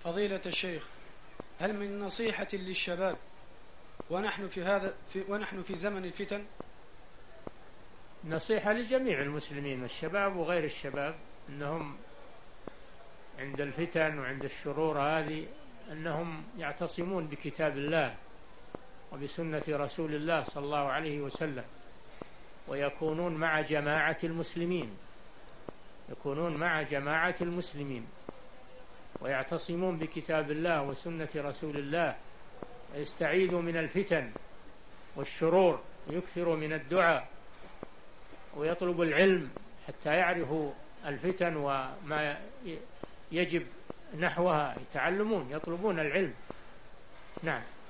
فضيلة الشيخ، هل من نصيحة للشباب ونحن في زمن الفتن؟ نصيحة لجميع المسلمين، الشباب وغير الشباب، أنهم عند الفتن وعند الشرور هذه أنهم يعتصمون بكتاب الله وبسنة رسول الله صلى الله عليه وسلم، ويكونون مع جماعة المسلمين، يكونون مع جماعة المسلمين ويعتصمون بكتاب الله وسنة رسول الله، ويستعيذوا من الفتن والشرور، ويكثروا من الدعاء، ويطلب العلم حتى يعرفوا الفتن وما يجب نحوها، يتعلمون، يطلبون العلم. نعم.